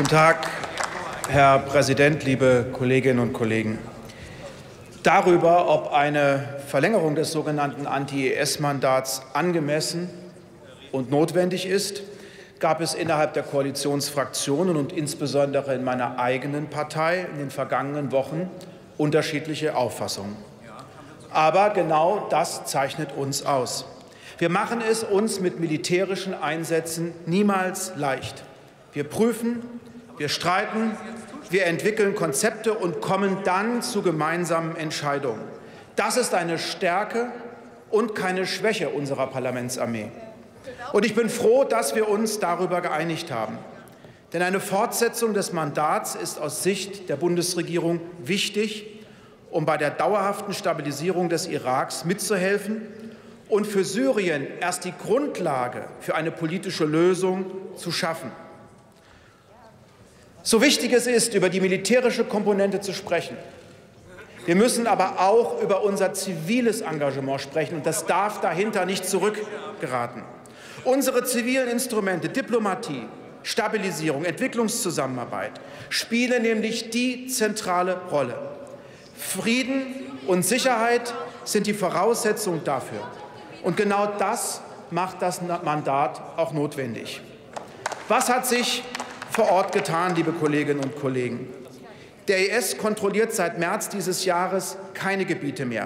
Guten Tag, Herr Präsident, liebe Kolleginnen und Kollegen. Darüber, ob eine Verlängerung des sogenannten Anti-IS-Mandats angemessen und notwendig ist, gab es innerhalb der Koalitionsfraktionen und insbesondere in meiner eigenen Partei in den vergangenen Wochen unterschiedliche Auffassungen. Aber genau das zeichnet uns aus. Wir machen es uns mit militärischen Einsätzen niemals leicht. Wir prüfen, wir streiten, wir entwickeln Konzepte und kommen dann zu gemeinsamen Entscheidungen. Das ist eine Stärke und keine Schwäche unserer Parlamentsarmee. Und ich bin froh, dass wir uns darüber geeinigt haben. Denn eine Fortsetzung des Mandats ist aus Sicht der Bundesregierung wichtig, um bei der dauerhaften Stabilisierung des Iraks mitzuhelfen und für Syrien erst die Grundlage für eine politische Lösung zu schaffen. So wichtig es ist, über die militärische Komponente zu sprechen. Wir müssen aber auch über unser ziviles Engagement sprechen, und das darf dahinter nicht zurückgeraten. Unsere zivilen Instrumente, Diplomatie, Stabilisierung, Entwicklungszusammenarbeit spielen nämlich die zentrale Rolle. Frieden und Sicherheit sind die Voraussetzung dafür. Und genau das macht das Mandat auch notwendig. Was hat sich vor Ort getan, liebe Kolleginnen und Kollegen? Der IS kontrolliert seit März dieses Jahres keine Gebiete mehr.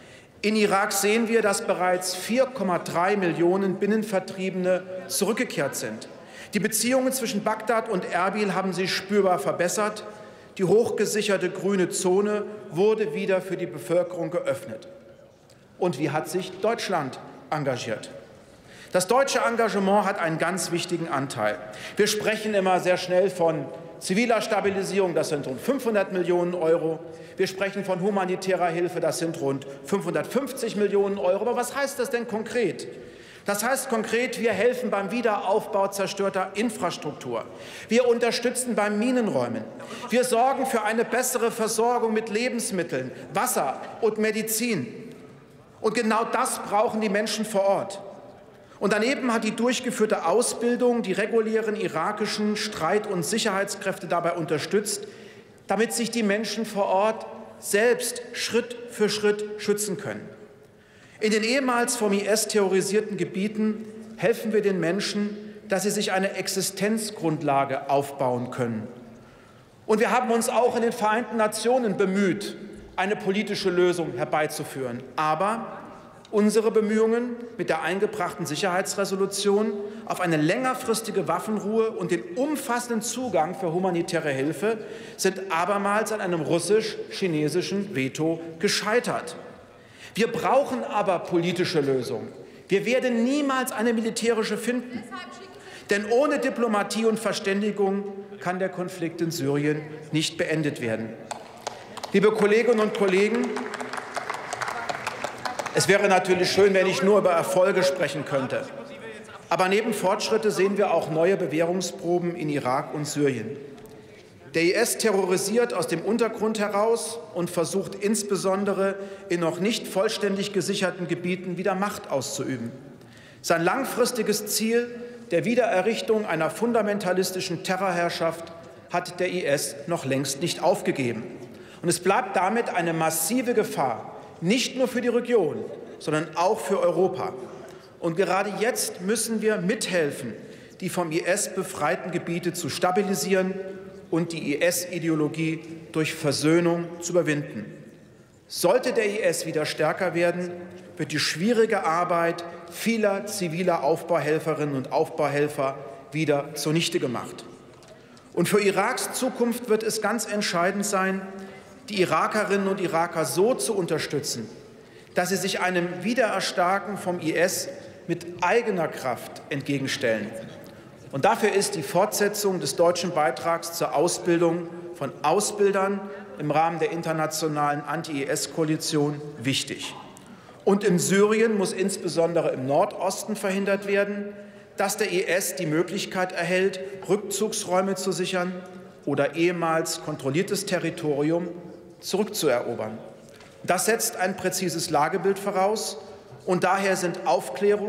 In Irak sehen wir, dass bereits 4,3 Millionen Binnenvertriebene zurückgekehrt sind. Die Beziehungen zwischen Bagdad und Erbil haben sich spürbar verbessert. Die hochgesicherte grüne Zone wurde wieder für die Bevölkerung geöffnet. Und wie hat sich Deutschland engagiert? Das deutsche Engagement hat einen ganz wichtigen Anteil. Wir sprechen immer sehr schnell von ziviler Stabilisierung, das sind rund 500 Millionen Euro. Wir sprechen von humanitärer Hilfe, das sind rund 550 Millionen Euro. Aber was heißt das denn konkret? Das heißt konkret, wir helfen beim Wiederaufbau zerstörter Infrastruktur. Wir unterstützen beim Minenräumen. Wir sorgen für eine bessere Versorgung mit Lebensmitteln, Wasser und Medizin. Und genau das brauchen die Menschen vor Ort. Und daneben hat die durchgeführte Ausbildung die regulären irakischen Streit- und Sicherheitskräfte dabei unterstützt, damit sich die Menschen vor Ort selbst Schritt für Schritt schützen können. In den ehemals vom IS terrorisierten Gebieten helfen wir den Menschen, dass sie sich eine Existenzgrundlage aufbauen können. Und wir haben uns auch in den Vereinten Nationen bemüht, eine politische Lösung herbeizuführen. Aber unsere Bemühungen mit der eingebrachten Sicherheitsresolution auf eine längerfristige Waffenruhe und den umfassenden Zugang für humanitäre Hilfe sind abermals an einem russisch-chinesischen Veto gescheitert. Wir brauchen aber politische Lösungen. Wir werden niemals eine militärische finden. Denn ohne Diplomatie und Verständigung kann der Konflikt in Syrien nicht beendet werden. Liebe Kolleginnen und Kollegen, es wäre natürlich schön, wenn ich nur über Erfolge sprechen könnte. Aber neben Fortschritte sehen wir auch neue Bewährungsproben in Irak und Syrien. Der IS terrorisiert aus dem Untergrund heraus und versucht insbesondere in noch nicht vollständig gesicherten Gebieten wieder Macht auszuüben. Sein langfristiges Ziel der Wiedererrichtung einer fundamentalistischen Terrorherrschaft hat der IS noch längst nicht aufgegeben. Und es bleibt damit eine massive Gefahr, nicht nur für die Region, sondern auch für Europa. Und gerade jetzt müssen wir mithelfen, die vom IS befreiten Gebiete zu stabilisieren und die IS-Ideologie durch Versöhnung zu überwinden. Sollte der IS wieder stärker werden, wird die schwierige Arbeit vieler ziviler Aufbauhelferinnen und Aufbauhelfer wieder zunichte gemacht. Und für Iraks Zukunft wird es ganz entscheidend sein, die Irakerinnen und Iraker so zu unterstützen, dass sie sich einem Wiedererstarken vom IS mit eigener Kraft entgegenstellen. Und dafür ist die Fortsetzung des deutschen Beitrags zur Ausbildung von Ausbildern im Rahmen der internationalen Anti-IS-Koalition wichtig. Und in Syrien muss insbesondere im Nordosten verhindert werden, dass der IS die Möglichkeit erhält, Rückzugsräume zu sichern oder ehemals kontrolliertes Territorium zurückzuerobern. Das setzt ein präzises Lagebild voraus, und daher sind Aufklärung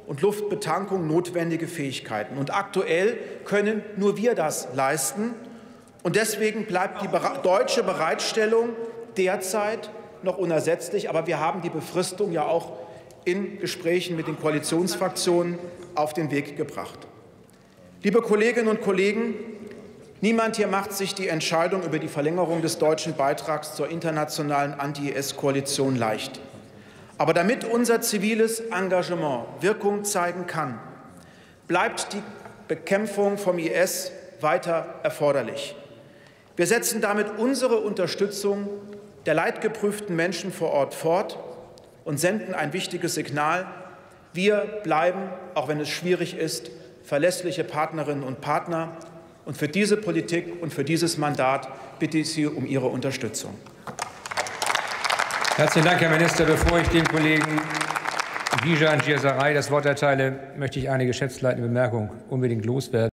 und Luftbetankung notwendige Fähigkeiten. Und aktuell können nur wir das leisten. Und deswegen bleibt die deutsche Bereitstellung derzeit noch unersetzlich. Aber wir haben die Befristung ja auch in Gesprächen mit den Koalitionsfraktionen auf den Weg gebracht. Liebe Kolleginnen und Kollegen, niemand hier macht sich die Entscheidung über die Verlängerung des deutschen Beitrags zur internationalen Anti-IS-Koalition leicht. Aber damit unser ziviles Engagement Wirkung zeigen kann, bleibt die Bekämpfung vom IS weiter erforderlich. Wir setzen damit unsere Unterstützung der leidgeprüften Menschen vor Ort fort und senden ein wichtiges Signal. Wir bleiben, auch wenn es schwierig ist, verlässliche Partnerinnen und Partner. Und für diese Politik und für dieses Mandat bitte ich Sie um Ihre Unterstützung. Herzlichen Dank, Herr Minister. Bevor ich dem Kollegen Bijan Girsaray das Wort erteile, möchte ich eine geschäftsleitende Bemerkung unbedingt loswerden.